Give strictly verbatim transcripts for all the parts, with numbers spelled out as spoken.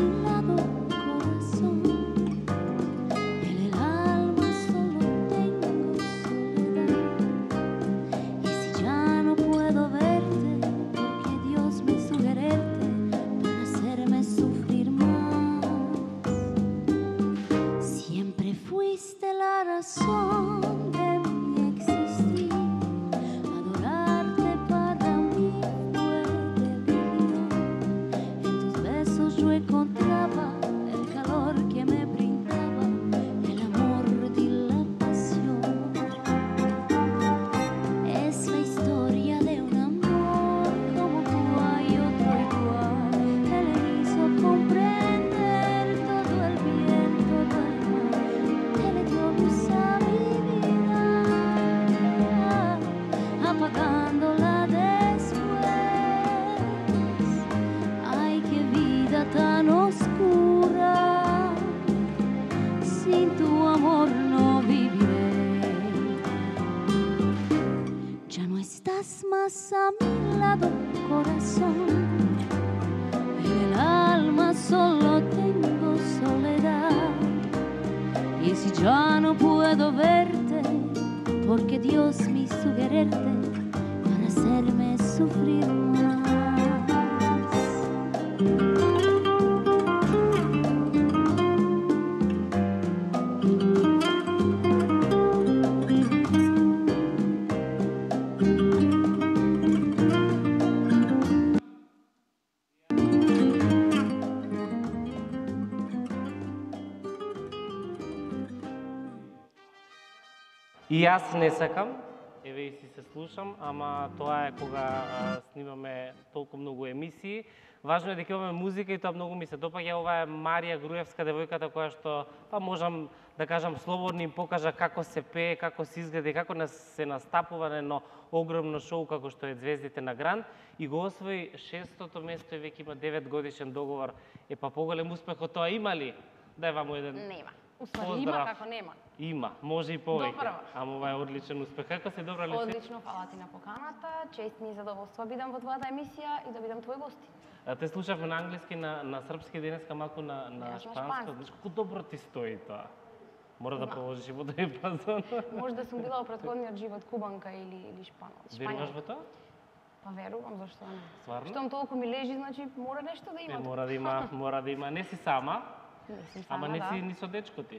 И јас не сакам, еве и си се слушам, ама тоа е кога а, снимаме толку многу емисии. Важно е дека имаме музика и тоа многу ми се допаѓа. Ова е Марија Груевска, девојката која што, па можам да кажам слободно им покажа како се пее, како се изгледа и како се настапува на едно огромно шоу како што е Звездите на Гранд и го освои шестото место и веќе има девет годишен договор. Е па поголем успех од тоа има ли? Дај вам еден. Нема. Уствари има како нема. Има, може и повеќе. Ама ова е одличен успех. Како се добра ли се? Одлично, фала ти на поканата. Чест ми и задоволство бидам во твојата емисија и да бидам твој гости. А те слушавме на англиски, на, на српски, денеска малку на, на шпански. Знаеш колку добро ти стои тоа? Мора да проложиш и во тој пазон. Може да сум била во претходниот живот кубанка или, или шпанец. Веруваш во тоа? Па верувам, зашто не. Стварно? Штом толку ми лежи, значи мора нешто да има. Не, мора да има, мора да има. Не си сама, не си сама, ама не да. си ни со дечко ти.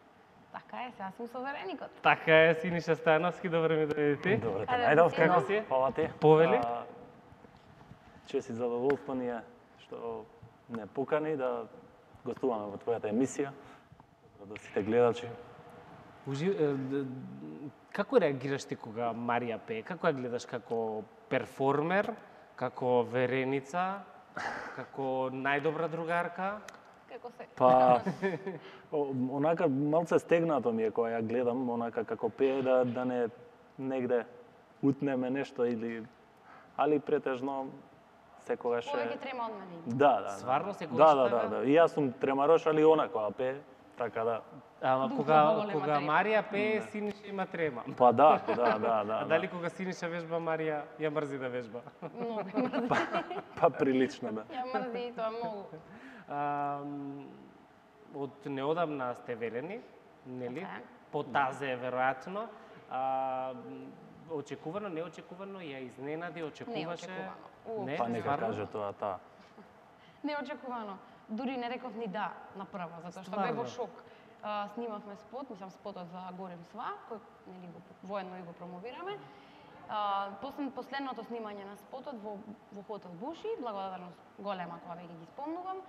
Така е, сега сум со вереникот. Така е, Синиша Стојановски, добре ми дојдете. Добре те најдов, како си? Фала ти. Повели? Чест и задоволство ни е што не покани да гостуваме во твојата емисија, да сите гледачи. Ужи... Како реагираш ти кога Марија пее? Како ја гледаш како перформер, како вереница, како најдобра другарка? Како се? Па, онака малце стегнато ми е кога ја гледам, онака како пее да, да не негде утнеме нешто или... Али претежно секогаш е... Повеќе трема од мене. Да, да. Сварно секогаш да, да, така? да, да. И јас сум тремарош, али она кога пее, така да... Ама кога, кога Марија пее, Синиша има трема. Па да, да, да, да. А дали кога Синиша вежба, Марија ја мрзи да вежба? Многу мрзи. Па, па прилично, да. Ја мрзи и тоа многу. А, од неодамна сте верени, нели? Okay. По тазе, веројатно. А, очекувано, неочекувано, ја изненади, очекуваше? Неочекувано. Не, па нека каже тоа, таа. Неочекувано. Дури не реков ни да направо, затоа што бев во шок. А, снимавме спот, мислам спотот за Горем Сва, кој нели го воедно и го промовираме. А, послед, последното снимање на спотот во, во хотел Буши, благодарност голема кога веќе ги спомнувам,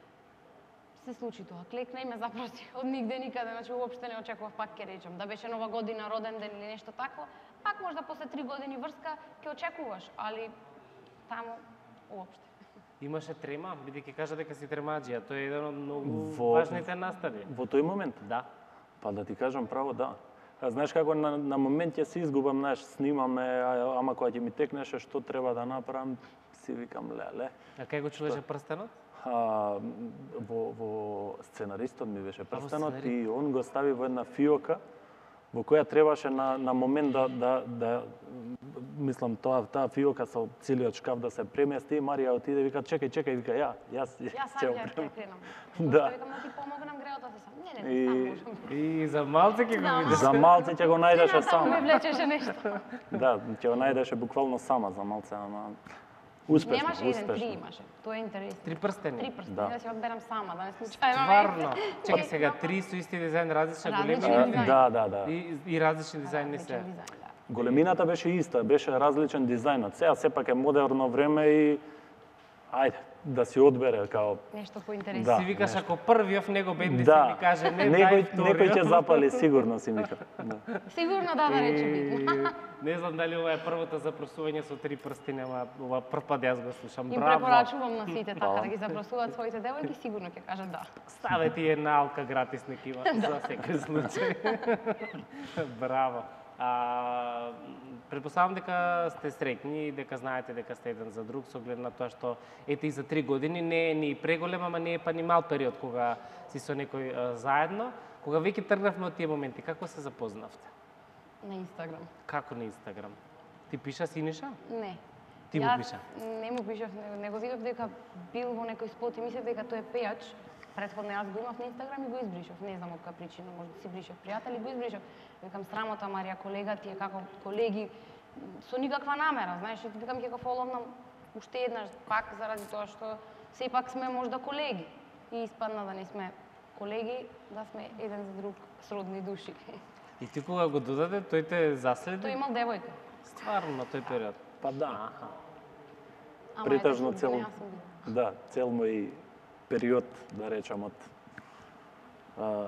се случи тоа. Клекна и ме запроси од нигде никаде, значи уопште не очекував, пак ќе речем, да беше нова година, роден ден или нешто такво, пак можда после три години врска ќе очекуваш, али таму уопште. Имаше трема, бидејќи кажа дека си тремаџија, тоа е еден од многу Во- важните настани. Во тој момент? Да. Па да ти кажам право, да. А знаеш како на, на момент ја се изгубам, знаеш, снимаме, а, ама кога ќе ми текнеше што треба да направам, си викам леле. А кај го чулеше прстенот? А, во, во сценаристот ми беше прстенот сценарист. и он го стави во една фиока во која требаше на, на момент да, да, да мислам тоа таа фиока со целиот шкаф да се премести, Марија отиде вика чекај, чекај, вика ја, јас Јас ќе сам го ја ќе преместам. кренам. Да. Викам да ти помогнам греото си сам. Не, не, И- не, сам можам. И за малце ќе го видиш. За малце ќе го најдеше Само ме сама. влечеше нешто. Да, ќе го најдеше буквално сама за малце, ама успешно, Немаше еден, три успешно. имаше. Тоа е интересно. Три прстени. Три прстени, Да. да си одберам сама, да не случајно. Стварно. Чекај сега, три со исти дизајн, различни Различни големини. дизајни. Да, да, да. И, и различни дизајни се. Различен дизајн, да. Големината беше иста, беше различен дизајнот. Сега сепак е модерно време и ајде да си одбере као Нешто поинтересно. Да. Си викаш, нешто. ако првиот в него бенди да. си ми каже не, некој дај некој ќе вториот. запали сигурно си мика. Да. Сигурно да, да рече битно. И не знам дали ова е првото запросување со три прстини, ама ова прв пат јас го слушам. Им Браво. препорачувам на сите така да ги запросуваат своите девојки, сигурно ќе кажат да. Ставе ти една алка гратис нека има за секој случај. Браво. А, предпоставам дека сте среќни и дека знаете дека сте еден за друг, со оглед на тоа што ете и за три години не е ни преголем, ама не е па ни мал период кога си со некој а, заедно. Кога веќе тргнавме од тие моменти, како се запознавте? На Инстаграм. Како на Инстаграм? Ти пиша Синиша? Не. Ти му Јас пиша? Не му пишав, него, него видов дека бил во некој спот и мислев дека тој е пејач. Претходно јас го имав на Инстаграм и го избришав. Не знам од која причина, може да си бришав пријатели, го избришав. Викам срамота Марија, колега ти е како колеги со никаква намера, знаеш, и викам ќе го фоловнам уште еднаш пак заради тоа што сепак сме можда колеги. И испадна да не сме колеги, да сме еден за друг сродни души. И ти кога го додаде, тој те заследи? Тој имал девојка. Стварно на тој период. Па да. Аха. Ама Претежно ете, цел јас сум била. да, цел мој период, да речам, од а,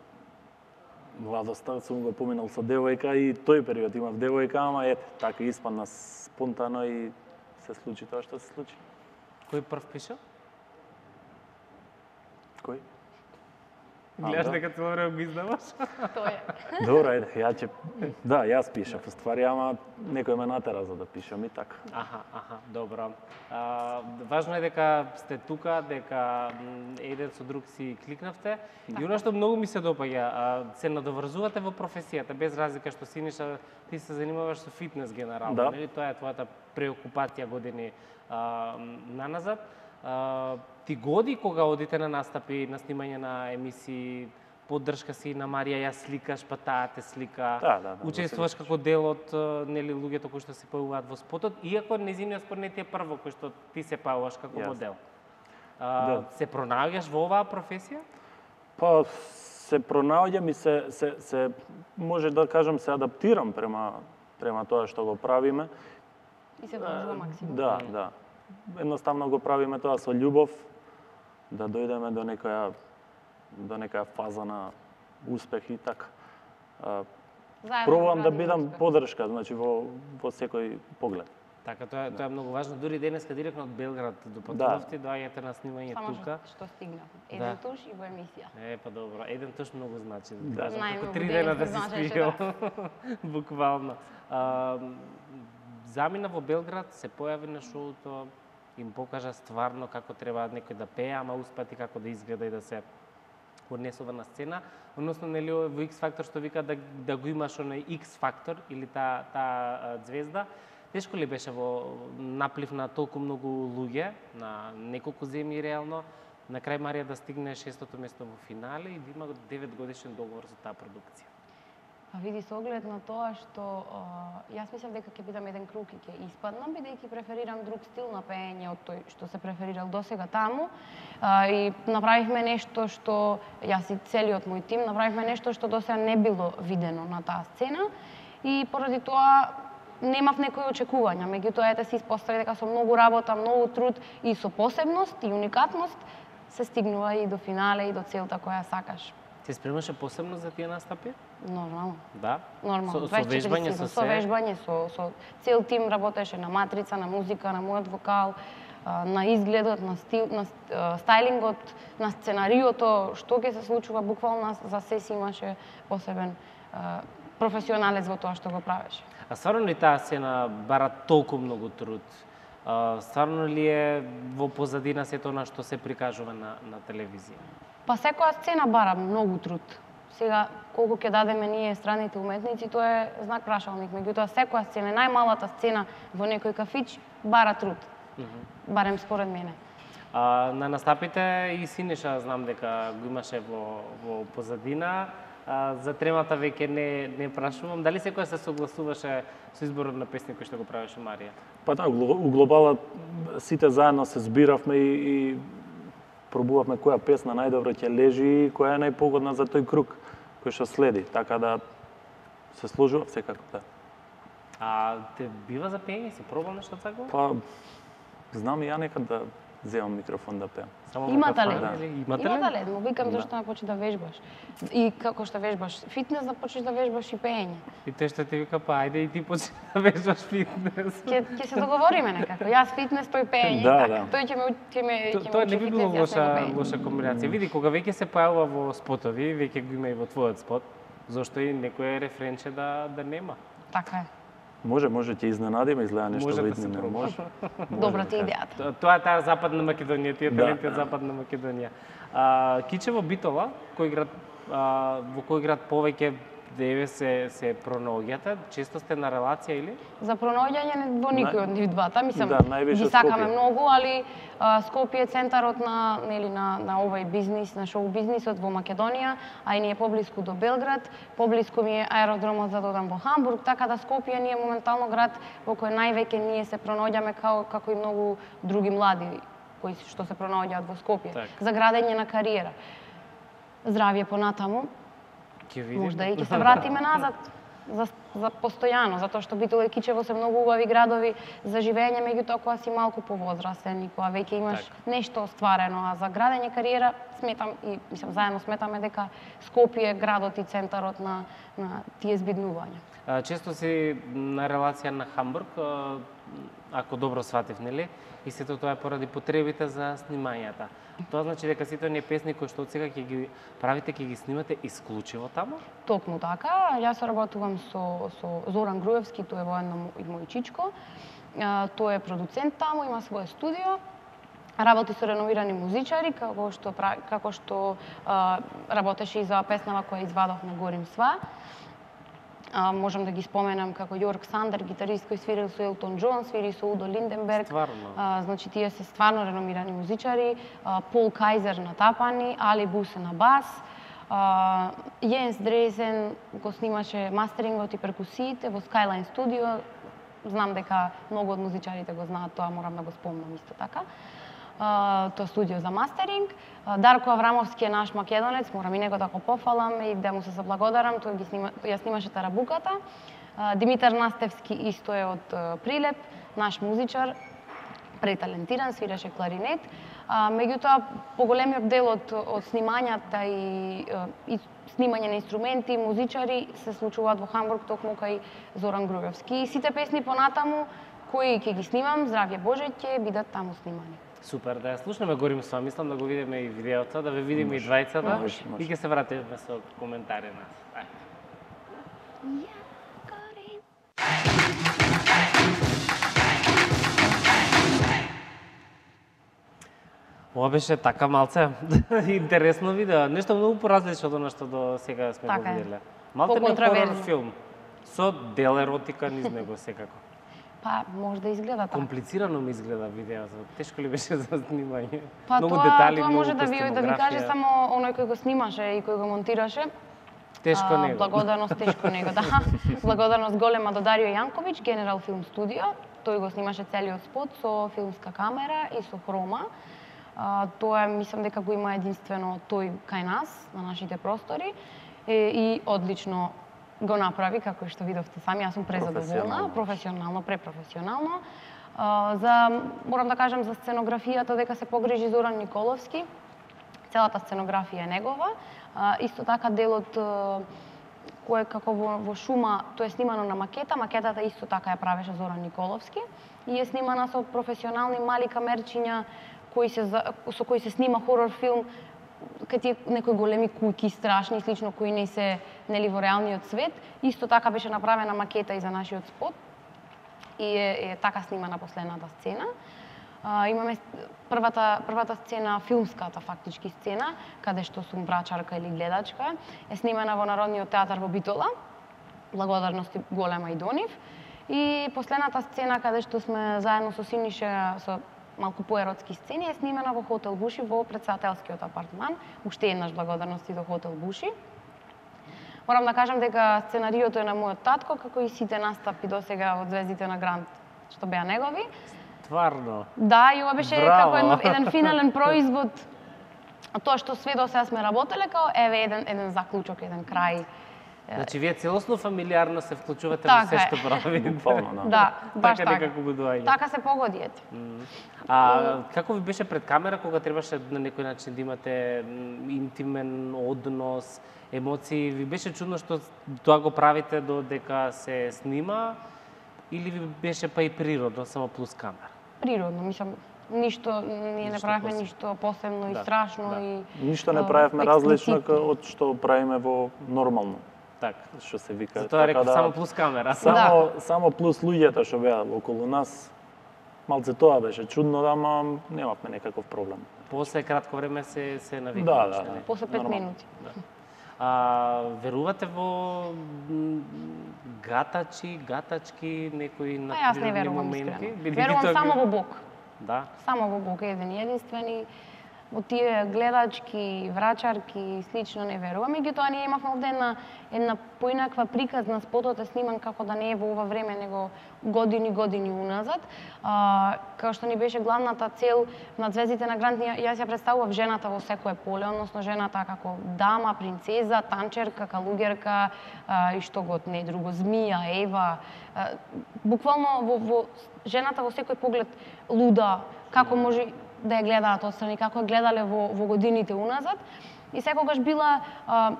младоста сум го поминал со девојка и тој период имав девојка, ама ете, така испадна спонтано и се случи тоа што се случи. Кој прв пиша? Кој? Гледаш да. дека цело време го издаваш? Тој е. Добро, ајде, ја ќе... Да, јас пишав, ствари, ама некој ме натера за да пишам и така. Аха, аха, добро. А, важно е дека сте тука, дека м, еден со друг си кликнавте. И оно што многу ми се допаѓа, а, се надоврзувате во професијата, без разлика што Синиша, ти се занимаваш со фитнес генерално, Да. нели? Тоа е твојата преокупација години а, наназад. А, ти годи кога одите на настапи, на снимање на емисии, поддршка си на Марија, ја сликаш, па таа те слика. Да, да, да, Учествуваш како дел од а, нели луѓето кои што се појавуваат во спотот, иако нејзиниот спорт не ти е прво кој што ти се појавуваш како Јасно. модел. А, Да. Се пронаоѓаш во оваа професија? Па се пронаоѓам и се, се, се може да кажам се адаптирам према према тоа што го правиме. И се вложува максимум. Да, да. Едноставно го правиме тоа со љубов, да дојдеме до некоја до некоја фаза на успех и така. А, Заедно Пробувам да градиме бидам успех. поддршка, значи во во секој поглед. Така, тоа, е- тоа е многу важно. Дури денеска директно од Белград допатувавте, доаѓате на снимање Само тука. што, што стигнав. Да. Еден туш и во емисија. Е, па добро. Еден тош многу значи. Да. кажам, Најмногу како три денеска дена да си значеше, спиел. Буквално. А, замина во Белград, се појави на шоуто, им покажа стварно како треба некој да пее, ама успати како да изгледа и да се однесува на сцена. Односно, нели, во X Factor што вика да, да го имаш оној X Factor или таа таа ѕвезда. Тешко ли беше во наплив на толку многу луѓе, на неколку земји реално, на крај Марија да стигне шестото место во финале и да има девет годишен договор за таа продукција? Па види, со оглед на тоа што а, јас мислев дека ќе бидам еден круг и ќе испаднам, бидејќи преферирам друг стил на пеење од тој што се преферирал досега таму. А, и направивме нешто што, јас и целиот мој тим, направивме нешто што досега не било видено на таа сцена и поради тоа немав некои очекувања, меѓутоа ете се испостави дека со многу работа, многу труд и со посебност и уникатност се стигнува и до финале и до целта која сакаш. Се спремаше посебно за тие настапи? Нормално. Да. Нормално. Со, со дваесет и четири вежбање, сета, со со се. вежбање, со, со цел тим работеше на матрица, на музика, на мојот вокал, а, на изгледот, на, стил, на а, стајлингот, на сценариото, што ќе се случува, буквално за се си имаше посебен а, професионалец во тоа што го правеше. А стварно ли таа сцена бара толку многу труд? А, стварно ли е во позадина сето она што се прикажува на, на телевизија? Па секоја сцена бара многу труд. Сега, колку ќе дадеме ние страните уметници, тоа е знак прашалник. Меѓутоа, секоја сцена, најмалата сцена во некој кафич, бара труд. Mm -hmm. Барем според мене. А, на настапите и Синеша знам дека го имаше во, во позадина. А, за тремата веќе не, не прашувам. Дали секоја се согласуваше со изборот на песни кој што го правеше Марија? Па да, у глобала сите заедно се збиравме и, и пробувавме која песна најдобро ќе лежи и која е најпогодна за тој круг кој што следи. Така да се сложува секако, да. А те бива за пеење? Си пробал нешто такво? Па, знам и ја некад да земам микрофон да пеам. Само Има кафана, талент. или? Има талент, му викам Да. зашто не почнеш да вежбаш. И како што вежбаш фитнес, да почнеш да вежбаш и пеење. И тој што ти вика, па ајде и ти почни да вежбаш фитнес. Ќе ќе се договориме некако. Јас фитнес, тој пеење. Да, така. да. Тој ќе ме ќе ме ќе ме Тоа не учи би било фитнес, јас лоша, него пеење. лоша комбинација. Види, кога веќе се појавува во спотови, веќе го има и во твојот спот, зошто и некој рефренче да, да нема? Така е. Може, може ќе изненадиме, изгледа нешто Може во да се иднина. проба. Може. Добра ти да идејата. Тоа- Тоа е таа Западна Македонија, тие Да, таленти од да. Западна Македонија. А, Кичево Битола, кој град, а, во кој град повеќе деве се, се пронаоѓате? Често сте на релација или? За пронаоѓање не во никој од нив двата, мислам, Да, највише ги сакаме Скопје. многу, али а, Скопје е центарот на нели на на овој бизнис, на шоу бизнисот во Македонија, а и ние поблиску до Белград, поблиску ми е аеродромот за да одам во Хамбург, така да Скопје ни е моментално град во кој највеќе ние се пронаоѓаме како како и многу други млади кои што се пронаоѓаат во Скопје Так. за градење на кариера. Здравје понатаму. Ќе видиме. Можда и ќе се вратиме назад за, за постојано, затоа што Битола и Кичево се многу убави градови за живење, меѓутоа кога си малку повозрастен и кога веќе имаш Так. нешто остварено, а за градење кариера сметам и мислам заедно сметаме дека Скопје е градот и центарот на на тие збиднувања. А, Често си на релација на Хамбург, а, ако добро сватив, нели? И сето тоа е поради потребите за снимањата. Тоа значи дека сите оние песни кои што од сега ќе ги правите, ќе ги снимате исклучиво таму? Токму така, јас работувам со со Зоран Груевски, тој е воедно и мој чичко. А, Тој е продуцент таму, има свое студио. Работи со реновирани музичари, како што прави, како што а, работеше и за песнава која извадов на Горим Сва. А, можам да ги споменам како Јорк Сандер, гитарист кој свирил со Елтон Џон, свири со Удо Линденберг. Стварно? А, значи тие се стварно реномирани музичари. А, Пол Кајзер на тапани, Али Бусе на бас. А, Јенс Дрезен го снимаше мастерингот и перкусиите во Skyline Studio. Знам дека многу од музичарите го знаат тоа, морам да го спомнам исто така. Uh, тоа студио за мастеринг. Uh, Дарко Аврамовски е наш македонец, морам и него да го пофалам и да му се заблагодарам, тој ги снима, ја снимаше Тарабуката. Uh, Димитар Настевски исто е од uh, Прилеп, наш музичар, преталентиран, свиреше кларинет. Uh, меѓутоа, поголемиот дел од, од снимањата и, uh, и снимање на инструменти, музичари се случуваат во Хамбург, токму кај Зоран Груевски. И сите песни понатаму кои ќе ги снимам, здравје Боже, ќе бидат таму снимани. Супер, да ја слушнеме Горим Сва, мислам да го видиме и видеото, да ве видиме и двајцата Може, може. и ќе се вратиме со коментари нас. Ајде. Ова беше така малце интересно видео, нешто многу поразлично од она што до сега сме Така го е. виделе. Малте не Поконтраверзно. хорор филм со дел еротика низ него секако. Па, може да изгледа така. Комплицирано ми изгледа видеото. Тешко ли беше за снимање? Па многу тоа, детали, тоа многу може да ви да ви каже костюмографија. само оној кој го снимаше и кој го монтираше. Тешко А, него. Благодарност тешко него, да. Благодарност голема до Дарио Јанковиќ, Генерал Филм Студио. Тој го снимаше целиот спот со филмска камера и со хрома. А, тоа мислам дека го има единствено тој кај нас, на нашите простори. И, и одлично го направи, како што видовте сами, јас сум презадоволна, Професионално. професионално, препрофесионално. А, за, морам да кажам за сценографијата дека се погрижи Зоран Николовски. Целата сценографија е негова. А, исто така делот а, кој како во, во шума, тоа е снимано на макета, макетата исто така ја правеше Зоран Николовски и е снимана со професионални мали камерчиња кои се за- со кои се снима хорор филм, кај тие некои големи куќи, страшни и слично, кои не се нели во реалниот свет. Исто така беше направена макета и за нашиот спот и е, е така снимана последната сцена. а, имаме првата првата сцена, филмската фактички сцена, каде што сум врачарка или гледачка, е снимена во Народниот театар во Битола. Благодарности голема и до нив. И последната сцена каде што сме заедно со Синиша со малку поеротски сцени е снимена во хотел Буши во претседателскиот апартман. Уште еднаш благодарности до хотел Буши. Морам да кажам дека сценариото е на мојот татко, како и сите настапи досега од Звездите на Грант што беа негови. Стварно? Да, и ова беше Браво. како еден, еден финален производ. Тоа што све до сега сме работеле, као еве еден еден заклучок, еден крај. Значи, вие целосно фамилиарно се вклучувате Така во се е. што правите. Буквално, да. Да, баш Така така. некако го доаѓа. Така се погоди, ете. А како ви беше пред камера кога требаше на некој начин да имате интимен однос, емоции? Ви беше чудно што тоа го правите додека се снима или ви беше па и природно, само плюс камера? Природно, мислам, ништо, ние не Ништо правевме посебно. ништо посебно и Да, страшно да. и Ништо не а, правевме различно експлицитно. од што правиме во нормално, Така. што се вика. Затоа реков да, само плюс камера. Само само плюс луѓето што беа околу нас. Малце тоа беше чудно, да, ама немавме некаков проблем. После кратко време се се навикна. Да, да, уште, да. не? После пет Нормално. минути. А, верувате во м, гатачи, гатачки, некои Па јас не надприродни верувам моменти? искрено. Бидејќи Верувам тоа- само во Бог. Да. Само во Бог еден и единствени. Во тие гледачки, врачарки и слично не верувам. Меѓутоа ние имавме овде една една поинаква приказна, спотот е сниман како да не е во ова време, него години години уназад. А, као што ни беше главната цел на Звездите на Грант, јас ја представував жената во секое поле, односно жената како дама, принцеза, танчерка, калугерка а, и што год не друго, змија, ева. А, буквално во, во жената во секој поглед луда, како може да ја гледаат отстрани, како ја гледале во, во годините уназад. И секогаш била а,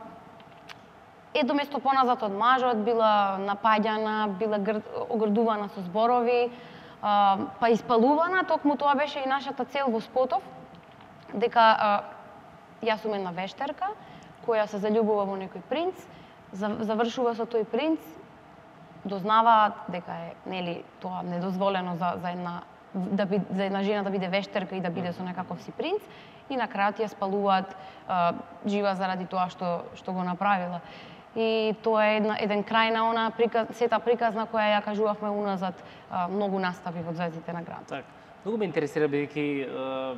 едно место поназад од мажот, била напаѓана, била гр... огрдувана со зборови, а, па испалувана. Токму тоа беше и нашата цел во спотов, дека а, јас сум една вештерка која се заљубува во некој принц, завршува со тој принц, дознаваат дека е, нели, тоа недозволено за, за една да би, за една жена да биде вештерка и да биде со некаков си принц, и на крајот ја спалуваат а, жива заради тоа што што го направила. И тоа е една, еден крај на она приказ, сета приказна која ја кажувавме уназад а, многу настави во Звездите на Грант. Така. Многу ме интересира бидејќи е,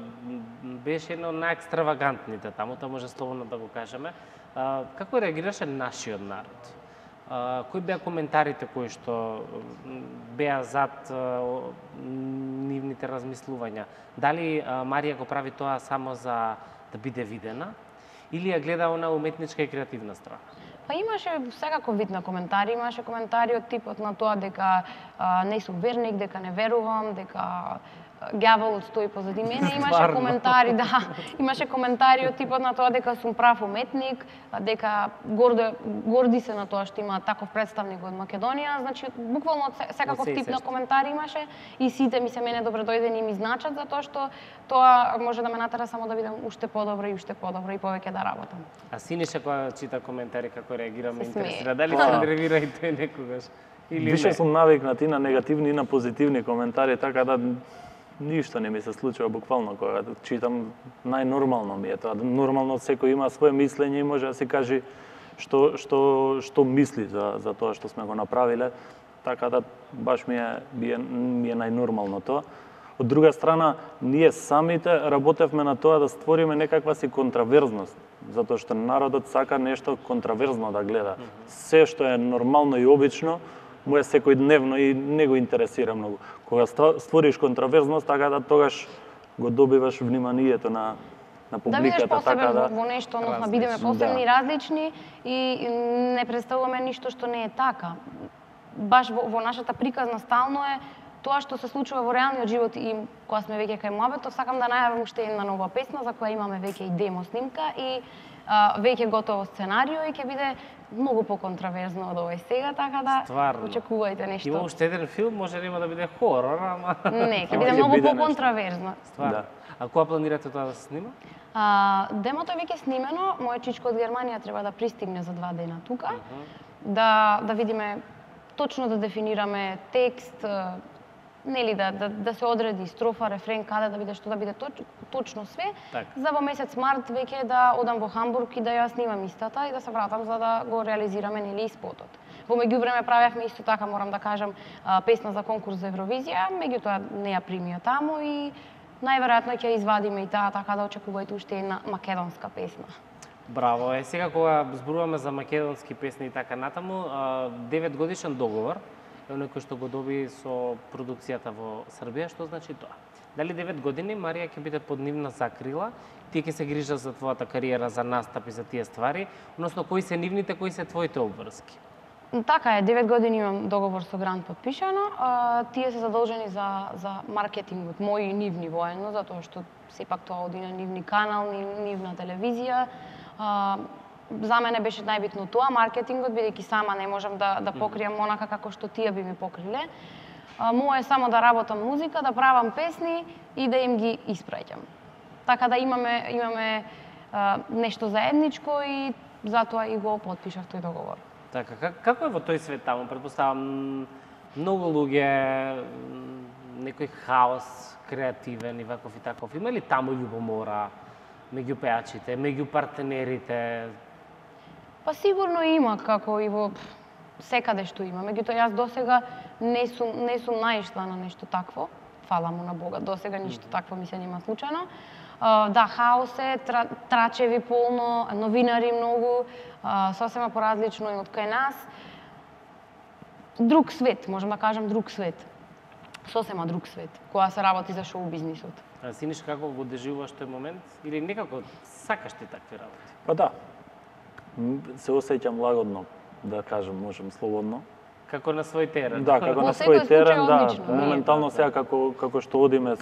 беше едно од најекстравагантните таму, тоа може слободно да го кажеме. А, како реагираше нашиот народ? А, кои беа коментарите кои што м, беа зад а, нивните размислувања? Дали а, Марија го прави тоа само за да биде видена или ја гледа она уметничка и креативна страна? Па имаше секако вид на коментари, имаше коментари од типот на тоа дека а, не сум верник, дека не верувам, дека ѓаволот стои позади мене. Имаше Стварно? коментари, да, имаше коментари од типот на тоа дека сум прав уметник, дека гордо, горди се на тоа што има таков представник од Македонија. Значи, буквално се- секаков се и тип на сешта. коментари имаше и сите ми се мене добредојдени и ми значат затоа што тоа може да ме натера само да бидам уште подобра и уште подобра и повеќе да работам. А Синиша кога чита коментари како реагира, ме Се интересира. смее. Дали Па. се нервира и тој некогаш? Или Више не? сум навикнат и на негативни и на позитивни коментари, така да ништо не ми се случува буквално кога читам, најнормално ми е тоа. Нормално секој има свое мислење и може да си каже што што што мисли за за тоа што сме го направиле. Така да баш ми е ми е, ми е најнормално тоа. Од друга страна, ние самите работевме на тоа да створиме некаква си контраверзност, затоа што народот сака нешто контраверзно да гледа. Се што е нормално и обично, му е секојдневно и не го интересира многу. Кога ства- створиш контраверзност, така да тогаш го добиваш вниманието на на Да бидеш публиката, посебен така да. во, во нешто, односно Различен, бидеме посебни, да. различни и не представуваме ништо што не е така. Баш во, во нашата приказна стално е тоа што се случува во реалниот живот и кога сме веќе кај муабетов, сакам да најавам уште една нова песна за која имаме веќе и демо снимка и а, веќе готово сценарио и ќе биде многу поконтраверзно од овој сега, така да Стварно? очекувајте нешто. Има уште еден филм, може нема да биде хорор, ама... Не, ќе Ама биде ќе многу биде нешто. поконтраверзно. Стварно. Да. А кога планирате тоа да се снима? А, демото е веќе снимено, мојот чичко од Германија треба да пристигне за два дена тука, да да видиме точно да дефинираме текст, нели да, да, да се одреди строфа, рефрен, каде да биде, што да биде точ, точно све, Так. за во месец март веќе да одам во Хамбург и да ја снимам истата и да се вратам за да го реализираме нели и спотот. Во меѓувреме правевме исто така, морам да кажам, песна за конкурс за Евровизија, меѓутоа не ја примија таму и најверојатно ќе извадиме и таа, така да очекувајте уште една македонска песна. Браво, е сега кога зборуваме за македонски песни и така натаму, девет годишен договор е оној кој што го доби со продукцијата во Србија, што значи тоа? Дали девет години Марија ќе биде под нивна закрила, тие ќе се грижат за твојата кариера, за настапи, за тие ствари, односно кои се нивните, кои се твоите обврски? Така е, девет години имам договор со Грант подпишано, а, тие се задолжени за, за маркетингот, мој и нивни воено, затоа што сепак тоа оди на нивни канал, нивна телевизија. А, за мене беше најбитно тоа, маркетингот, бидејќи сама не можам да, да покријам онака како што тие би ми покриле. А, моје е само да работам музика, да правам песни и да им ги испраќам. Така да имаме, имаме а, нешто заедничко и затоа и го потпишав тој договор. Така, как, како е во тој свет таму? Предпоставам, многу луѓе, некој хаос, креативен и ваков и таков. Има ли таму љубомора меѓу пеачите, меѓу партнерите? Па сигурно има, како и во секаде што има. Меѓутоа јас досега не сум не сум наишла на нешто такво. Фала му на Бога, досега ништо такво ми се нема случајно. Да, хаос е, трачеви полно, новинари многу, сосема поразлично и од кај нас. Друг свет, можам да кажам друг свет. Сосема друг свет, кога се работи за шоу бизнисот. А синиш како го доживуваш тој момент или некако сакаш ти такви работи? Па да. Се осеќам лагодно, да кажам, можам слободно. Како на свој терен. Да, како на свој терен, да. Моментално сега како како што одиме,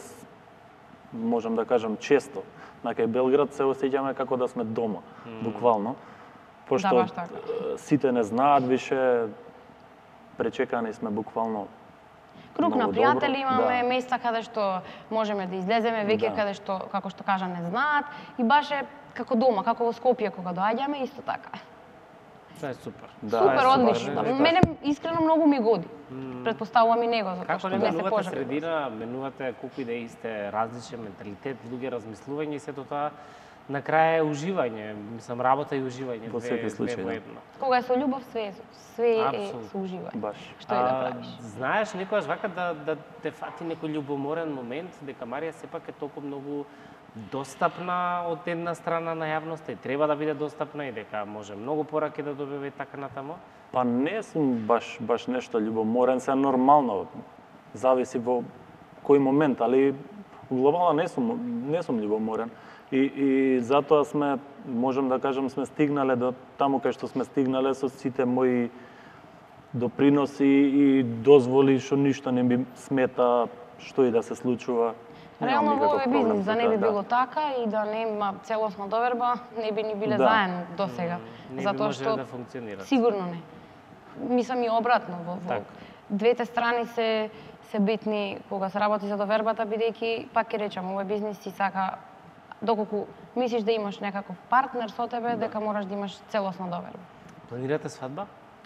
можам да кажам често, на кај Белград се осеќаме како да сме дома, буквално. Пошто сите не знаат више, пречекани сме буквално. Круг на пријатели имаме, места каде што можеме да излеземе, веќе каде што, како што кажа, не знаат. И баш е како дома, како во Скопје кога доаѓаме, исто така. Тоа е супер. Супер, одлично. Мене искрено многу ми годи. Предпоставувам и него, затоа што не се пожелувам. Како средина, менувате колку идеи сте различен менталитет, луѓе размислување и сето тоа на крај е уживање, мислам работа и уживање, во секој случај. Да. Кога е со љубов све све е со уживање. Баш. Што и да правиш. Знаеш некогаш вака да да те фати некој љубоморен момент дека Марија сепак е толку многу достапна од една страна на јавноста и треба да биде достапна и дека може многу пораки да добива и така натаму? Па не сум баш баш нешто љубоморен, се нормално. Зависи во кој момент, али глобално не сум не сум љубоморен. И, и затоа сме, можам да кажам, сме стигнале до таму кај што сме стигнале со сите мои доприноси и дозволи што ништо не ми смета, што и да се случува. Реално во овој бизнис да не би било така и да нема целосна доверба, не би ни биле да. заедно до сега. Не затоа што да функционира. Сигурно не. Мислам и обратно, во, во двете страни се се битни кога се работи за довербата, бидејќи пак ќе речам, овој бизнис си сака доколку мислиш да имаш некаков партнер со тебе, да. дека мораш да имаш целосна доверба. Планирате свадба?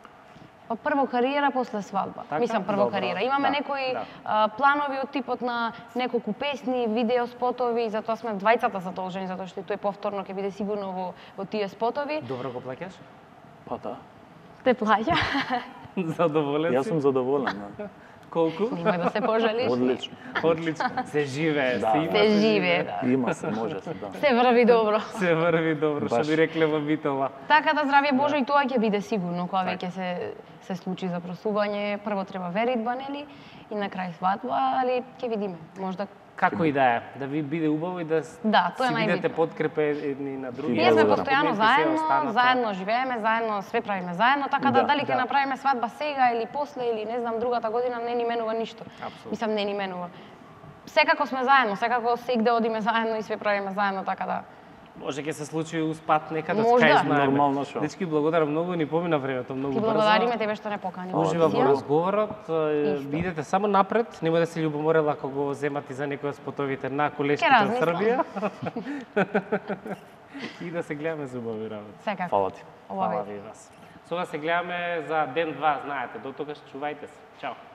Па прво кариера, после свадба. Така? Мислам прво Добро. кариера. Имаме да, некои да. а, планови од типот на неколку песни, видео спотови, затоа сме двајцата задолжени, затоа што и тој повторно ќе биде сигурно во, во тие спотови. Добро го плаќаш? Па да. Те плаќа? Задоволен си? Јас сум задоволен, да. Колку? Немој да се пожалиш. Одлично. Одлично. Се живее, да, се има. Се живее, да. Има се, може се, да. Се врви добро. Се врви добро, што би рекле во Битола. Така да здравје Боже, да. и тоа ќе биде сигурно кога так. веќе се се случи запросување. Прво треба веридба, нели? И на крај свадба, али ќе видиме. Можда како и да е, да ви биде убаво и да, да тоа е си видите подкрепа едни на други. Ние сме постојано заедно, заедно живееме, заедно све правиме заедно, така да, да дали ќе да. направиме свадба сега или после или не знам другата година, не ни менува ништо. Апсолутно. Мислам не ни менува. Секако сме заедно, секако сегде одиме заедно и све правиме заедно, така да може ќе се случи успат некада, Можда. скај знаеме. Нормално шо. Дечки, благодарам многу, ни помина времето многу брзо. Ти благодариме тебе што не покани. Ужива во разговорот, идете само напред, нема да се љубоморела ако го земате за некој од спотовите на колешките од Србија. И да се гледаме за убави работи. Секако. Фала ти. Фала ви вас. Сега се гледаме за ден два, знаете, до тогаш чувајте се. Чао.